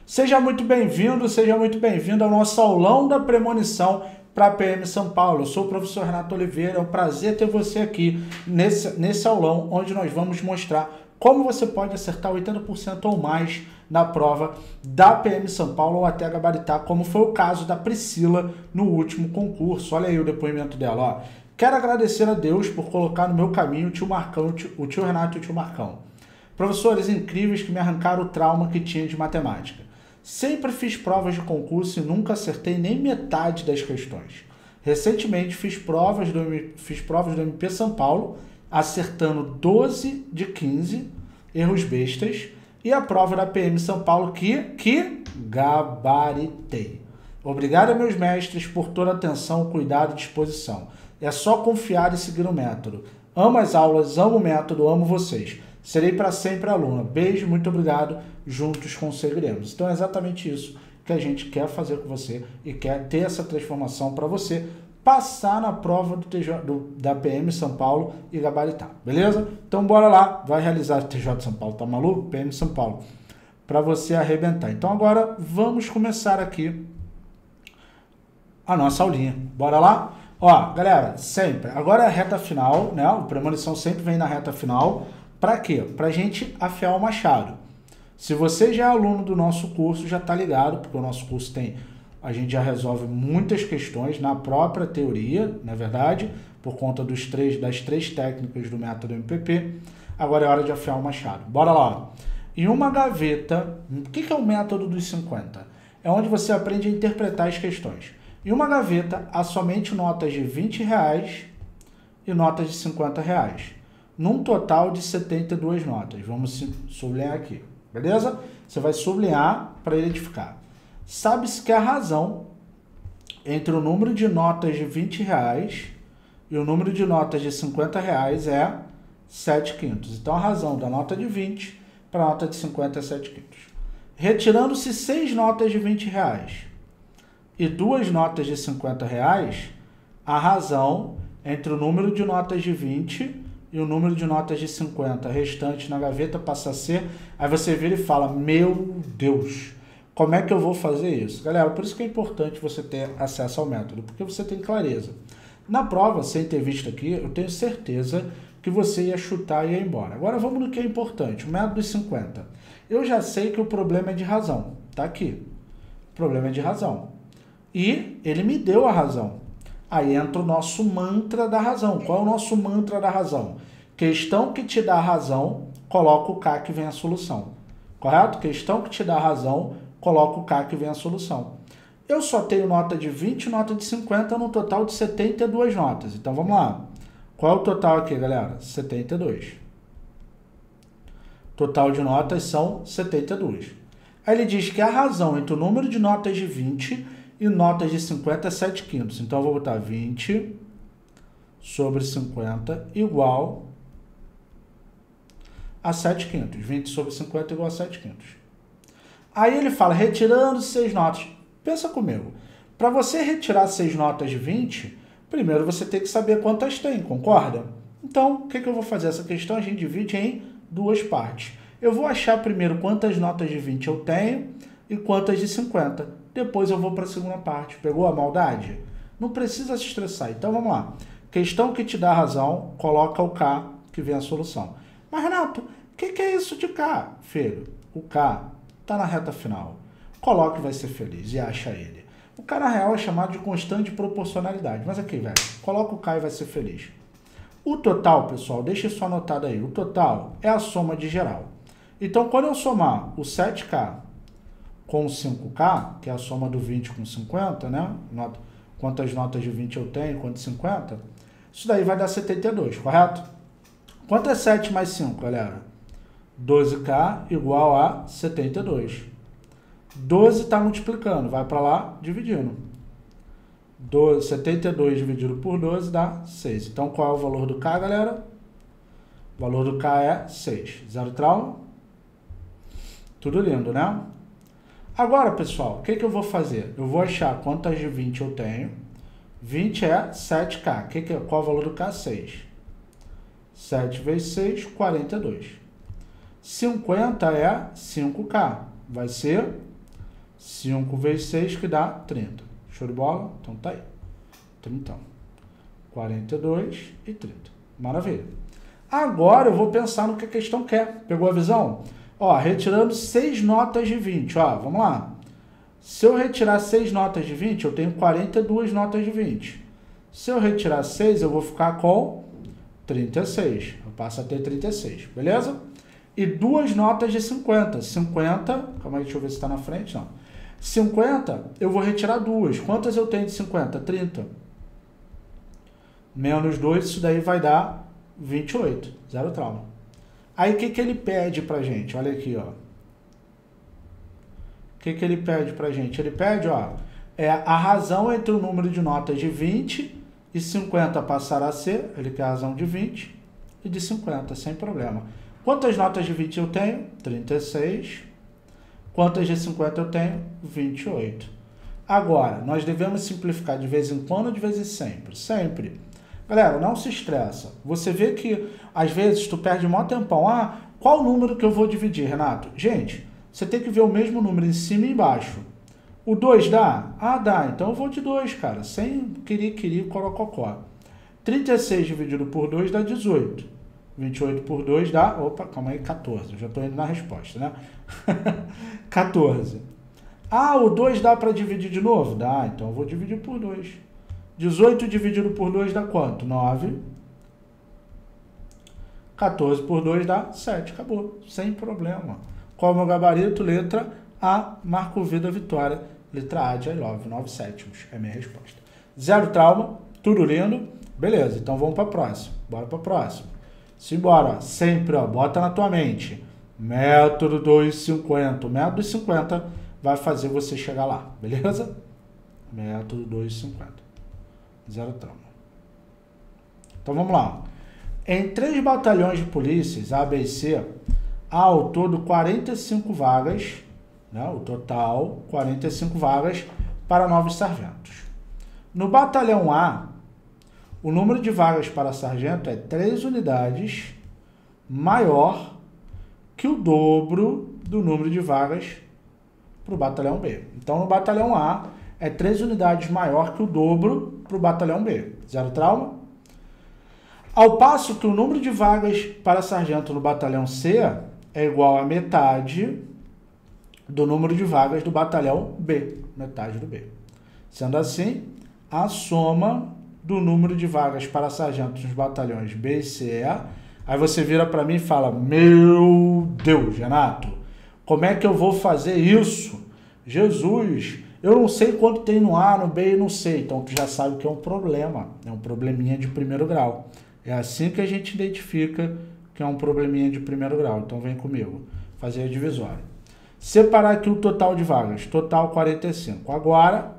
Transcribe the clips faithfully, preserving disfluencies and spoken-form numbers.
Seja muito bem-vindo, seja muito bem-vindo ao nosso aulão da premonição para a P M São Paulo. Eu sou o professor Renato Oliveira, é um prazer ter você aqui nesse, nesse aulão, onde nós vamos mostrar como você pode acertar oitenta por cento ou mais na prova da P M São Paulo ou até gabaritar, como foi o caso da Priscila no último concurso. Olha aí o depoimento dela, ó. Quero agradecer a Deus por colocar no meu caminho o tio Marcão, o tio, o tio Renato e o tio Marcão. Professores incríveis que me arrancaram o trauma que tinha de matemática. Sempre fiz provas de concurso e nunca acertei nem metade das questões. Recentemente fiz provas do, fiz provas do M P São Paulo, acertando doze de quinze, erros bestas, e a prova da P M São Paulo que, que gabaritei. Obrigado a meus mestres por toda a atenção, cuidado e disposição. É só confiar e seguir o método. Amo as aulas, amo o método, amo vocês. Serei para sempre aluna. Beijo, muito obrigado. Juntos conseguiremos. Então é exatamente isso que a gente quer fazer com você e quer ter essa transformação para você passar na prova do T J, do, da P M São Paulo e gabaritar, beleza? Então bora lá, vai realizar o T J São Paulo, tá maluco? P M São Paulo, para você arrebentar. Então agora vamos começar aqui a nossa aulinha. Bora lá? Ó, galera, sempre, agora é a reta final, né? O premonição sempre vem na reta final. Para quê? Para a gente afiar o machado. Se você já é aluno do nosso curso, já está ligado, porque o nosso curso tem, a gente já resolve muitas questões na própria teoria, na verdade, por conta dos três, das três técnicas do método M P P. Agora é hora de afiar o machado. Bora lá. Em uma gaveta, o que é o método dos cinquenta? É onde você aprende a interpretar as questões. Em uma gaveta, há somente notas de vinte reais e notas de cinquenta reais. Num total de setenta e duas notas. Vamos sublinhar aqui, beleza? Você vai sublinhar para identificar. Sabe-se que a razão entre o número de notas de vinte reais e o número de notas de cinquenta reais é sete quintos. Então, a razão da nota de vinte para a nota de cinquenta é sete quintos. Retirando-se seis notas de vinte reais e duas notas de cinquenta reais, a razão entre o número de notas de vinte e o número de notas de cinquenta restante na gaveta passa a ser... Aí você vira e fala, meu Deus, como é que eu vou fazer isso? Galera, por isso que é importante você ter acesso ao método, porque você tem clareza. Na prova, sem ter visto aqui, eu tenho certeza que você ia chutar e ia embora. Agora vamos no que é importante, o método dos cinquenta. Eu já sei que o problema é de razão, tá aqui. O problema é de razão. E ele me deu a razão. Aí entra o nosso mantra da razão. Qual é o nosso mantra da razão? Questão que te dá a razão, coloca o K que vem a solução. Correto? Questão que te dá a razão, coloca o K que vem a solução. Eu só tenho nota de vinte e nota de cinquenta no total de setenta e duas notas. Então vamos lá. Qual é o total aqui, galera? setenta e dois. Total de notas são setenta e duas. Aí ele diz que a razão entre o número de notas de vinte e notas de cinquenta é sete quintos. Então, eu vou botar vinte sobre cinquenta igual a sete quintos. vinte sobre cinquenta igual a sete quintos. Aí ele fala, retirando seis notas. Pensa comigo. Para você retirar seis notas de vinte, primeiro você tem que saber quantas tem, concorda? Então, o que, que eu vou fazer? Essa questão a gente divide em duas partes. Eu vou achar primeiro quantas notas de vinte eu tenho e quantas de cinquenta. Depois eu vou para a segunda parte. Pegou a maldade? Não precisa se estressar. Então vamos lá. Questão que te dá razão, coloca o K que vem a solução. Mas Renato, o que, que é isso de K? Filho, o K está na reta final. Coloca e vai ser feliz e acha ele. O K na real é chamado de constante proporcionalidade. Mas aqui, velho, coloca o K e vai ser feliz. O total, pessoal, deixa isso anotado aí. O total é a soma de geral. Então quando eu somar o sete K com cinco K, que é a soma do vinte com cinquenta, né? Nota, quantas notas de vinte eu tenho, quantas de cinquenta? Isso daí vai dar setenta e dois, correto? Quanto é sete mais cinco, galera? doze K igual a setenta e dois. doze está multiplicando, vai para lá, dividindo. doze, setenta e dois dividido por doze dá seis. Então, qual é o valor do K, galera? O valor do K é seis. Zero trauma? Tudo lindo, né? Agora, pessoal, o que, que eu vou fazer? Eu vou achar quantas de vinte eu tenho. vinte é sete K. Que que é? Qual é o valor do K? seis. sete vezes seis, quarenta e dois. cinquenta é cinco K. Vai ser cinco vezes seis, que dá trinta. Show de bola? Então tá aí. trinta. quarenta e dois e trinta. Maravilha. Agora eu vou pensar no que a questão quer. Pegou a visão? Ó, retirando seis notas de vinte. Ó, vamos lá. Se eu retirar seis notas de vinte, eu tenho quarenta e duas notas de vinte. Se eu retirar seis, eu vou ficar com trinta e seis. Eu passo a ter trinta e seis, beleza? E duas notas de cinquenta. cinquenta, calma aí, deixa eu ver se está na frente, não. cinquenta, eu vou retirar duas. Quantas eu tenho de cinquenta? trinta. Menos dois, isso daí vai dar vinte e oito. Zero trauma. Aí o que, que ele pede pra gente? Olha aqui, ó. O que, que ele pede pra gente? Ele pede, ó, é a razão entre o número de notas de vinte e cinquenta passar a ser, ele quer a razão de vinte e de cinquenta, sem problema. Quantas notas de vinte eu tenho? trinta e seis. Quantas de cinquenta eu tenho? vinte e oito. Agora, nós devemos simplificar de vez em quando ou de vez em sempre? Sempre. Galera, não se estressa. Você vê que, às vezes, tu perde mó tempão. Ah, qual número que eu vou dividir, Renato? Gente, você tem que ver o mesmo número em cima e embaixo. O dois dá? Ah, dá. Então eu vou de dois, cara. Sem querer, querer, corococó. trinta e seis dividido por dois dá dezoito. vinte e oito por dois dá... Opa, calma aí, quatorze. Eu já estou indo na resposta, né? quatorze. Ah, o dois dá para dividir de novo? Dá, então eu vou dividir por dois. dezoito dividido por dois dá quanto? nove. quatorze por dois dá sete. Acabou. Sem problema. Qual é o meu gabarito? Letra A. Marco V da vitória. Letra A de I love. nove sétimos. É a minha resposta. Zero trauma. Tudo lindo. Beleza. Então vamos para a próxima. Bora para a próxima. Simbora. Sempre, ó. Bota na tua mente. Método dos cinquenta. O método dos cinquenta vai fazer você chegar lá. Beleza? Método dos cinquenta. Zero trauma. Então vamos lá. Em três batalhões de polícias, A, B e C, há ao todo quarenta e cinco vagas, né? O total, quarenta e cinco vagas para novos sargentos. No batalhão A, o número de vagas para sargento é três unidades maior que o dobro do número de vagas para o batalhão B. Então, no batalhão A, é três unidades maior que o dobro para o batalhão B. Zero trauma? Ao passo que o número de vagas para sargento no batalhão C é igual a metade do número de vagas do batalhão B. Metade do B. Sendo assim, a soma do número de vagas para sargento nos batalhões B e C. Aí você vira para mim e fala, meu Deus, Renato, como é que eu vou fazer isso? Jesus, eu não sei quanto tem no A, no B e no C. Então, tu já sabe que é um problema. É um probleminha de primeiro grau. É assim que a gente identifica que é um probleminha de primeiro grau. Então, vem comigo. Fazer a divisória. Separar aqui o total de vagas. Total quarenta e cinco. Agora,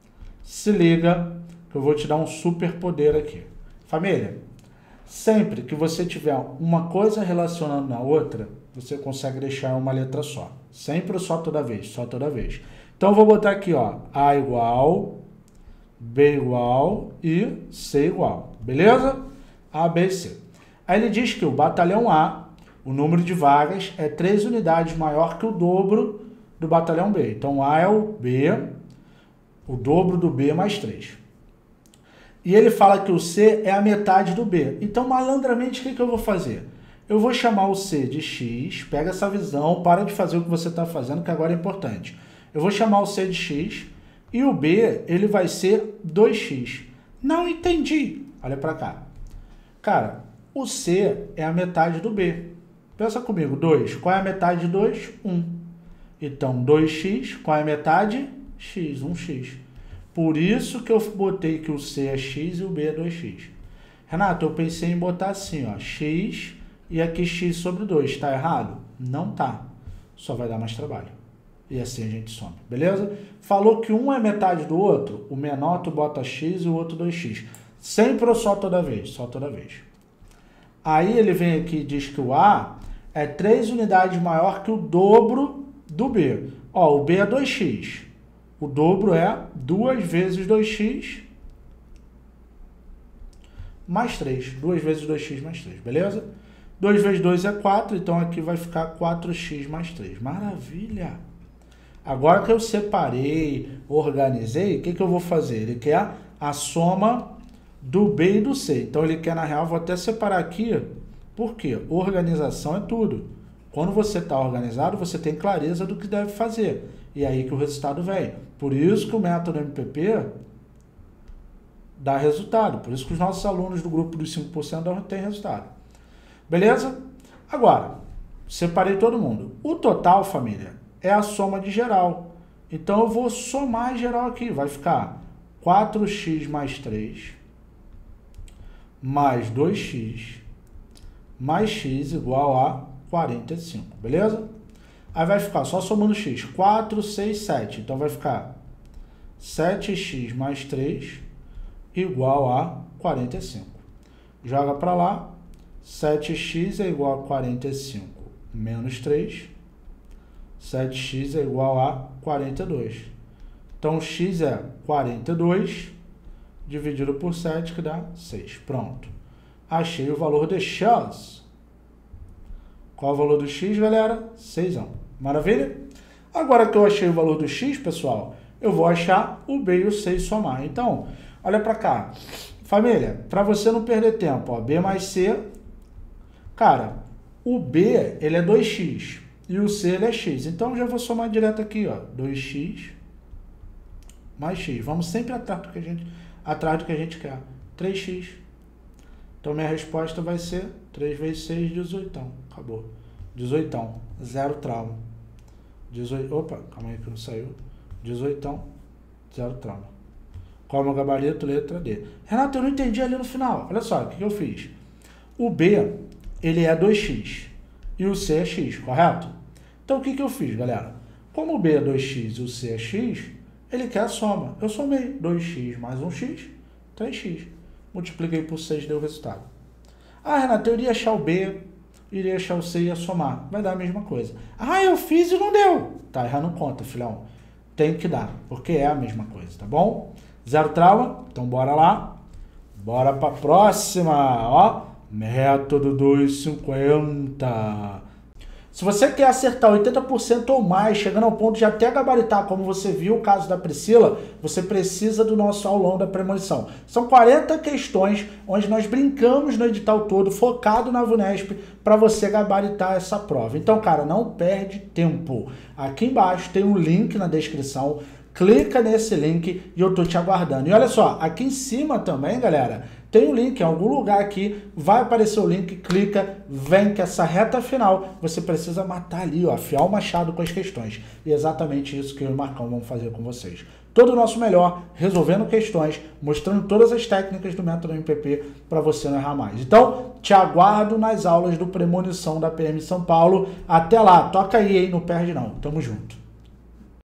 se liga que eu vou te dar um super poder aqui. Família, sempre que você tiver uma coisa relacionando na outra, você consegue deixar uma letra só. Sempre ou só toda vez? Só toda vez. Então, eu vou botar aqui, ó, A igual, B igual e C igual. Beleza? A, B e C. Aí ele diz que o batalhão A, o número de vagas é três unidades maior que o dobro do batalhão B. Então, A é o B, o dobro do B mais três. E ele fala que o C é a metade do B. Então, malandramente, o que, que eu vou fazer? Eu vou chamar o C de X, pega essa visão, para de fazer o que você está fazendo, que agora é importante. Eu vou chamar o C de X e o B, ele vai ser dois x. Não entendi. Olha para cá. Cara, o C é a metade do B. Pensa comigo, dois. Qual é a metade de dois? um. Então, dois x, qual é a metade? X, um x. Por isso que eu botei que o C é x e o B é dois x. Renato, eu pensei em botar assim, ó, x e aqui x sobre dois. Está errado? Não tá. Só vai dar mais trabalho. E assim a gente soma, beleza? Falou que um é metade do outro, o menor tu bota x e o outro dois x. Sempre ou só toda vez? Só toda vez. Aí ele vem aqui e diz que o A é três unidades maior que o dobro do B. Ó, o B é dois x. O dobro é duas vezes dois x mais três. duas vezes dois x mais três, beleza? dois vezes dois é quatro, então aqui vai ficar quatro x mais três. Maravilha! Agora que eu separei, organizei, o que, que eu vou fazer? Ele quer a soma do B e do C. Então, ele quer, na real, vou até separar aqui, por quê? Organização é tudo. Quando você está organizado, você tem clareza do que deve fazer. E aí que o resultado vem. Por isso que o método M P P dá resultado. Por isso que os nossos alunos do grupo dos cinco por cento têm resultado. Beleza? Agora, separei todo mundo. O total, família, é a soma de geral. Então, eu vou somar geral aqui. Vai ficar quatro x mais três mais dois x mais x igual a quarenta e cinco. Beleza? Aí vai ficar só somando x. quatro, seis, sete. Então, vai ficar sete x mais três igual a quarenta e cinco. Joga para lá. sete x é igual a quarenta e cinco menos três. sete x é igual a quarenta e dois. Então, x é quarenta e dois dividido por sete, que dá seis. Pronto. Achei o valor de x. Qual é o valor do x, galera? seis. Maravilha? Agora que eu achei o valor do x, pessoal, eu vou achar o b e o c e somar. Então, olha para cá. Família, para você não perder tempo, ó, b mais c. Cara, o b, ele é dois x. E o c, ele é x. Então, eu já vou somar direto aqui, ó. dois x mais x. Vamos sempre atrás do que a gente, atrás do que a gente quer. três x. Então, minha resposta vai ser três vezes seis, dezoito. Acabou. dezoito. Zero trauma. dezoito. Opa, calma aí que não saiu. dezoito. Zero trauma. Qual é o meu gabarito? Letra D. Renato, eu não entendi ali no final. Olha só, o que eu fiz? O B, ele é dois x. E o C é x, correto? Então, o que, que eu fiz, galera? Como o B é dois x e o C é x, ele quer a soma. Eu somei dois x mais um x, três x. Multipliquei por seis, deu o resultado. Ah, Renato, eu iria achar o B, iria achar o C e ia somar. Vai dar a mesma coisa. Ah, eu fiz e não deu. Tá, errando conta, filhão. Tem que dar, porque é a mesma coisa, tá bom? Zero trauma? Então, bora lá. Bora para a próxima, ó. Método duzentos e cinquenta. Se você quer acertar oitenta por cento ou mais, chegando ao ponto de até gabaritar, como você viu o caso da Priscila, você precisa do nosso aulão da premonição. São quarenta questões onde nós brincamos no edital todo, focado na VUNESP, para você gabaritar essa prova. Então, cara, não perde tempo. Aqui embaixo tem um link na descrição. Clica nesse link e eu tô te aguardando. E olha só, aqui em cima também, galera, tem um link, em algum lugar aqui, vai aparecer o link, clica, vem que essa reta final, você precisa matar ali, ó, afiar o machado com as questões. E é exatamente isso que eu e o Marcão vamos fazer com vocês. Todo o nosso melhor, resolvendo questões, mostrando todas as técnicas do método M P P para você não errar mais. Então, te aguardo nas aulas do Premonição da P M São Paulo. Até lá, toca aí, hein? Não perde não. Tamo junto.